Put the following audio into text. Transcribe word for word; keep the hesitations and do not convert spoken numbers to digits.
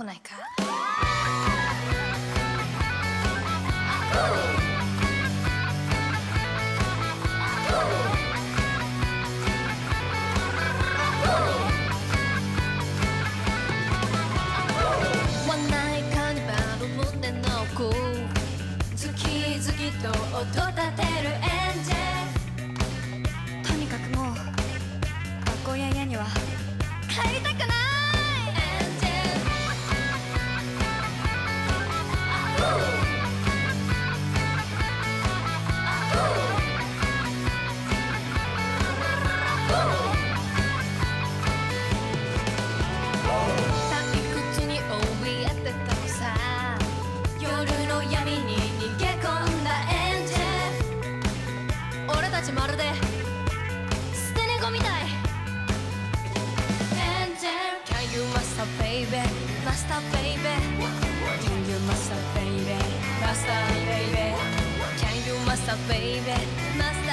来ないか。ワンナイカーニバル胸の奥、ズキズキと音立てるエンジェル。とにかくもう学校や家には帰りたくない。まるで捨て猫みたい。エンジェル Can you master baby master baby Can you master baby master baby Can you master baby master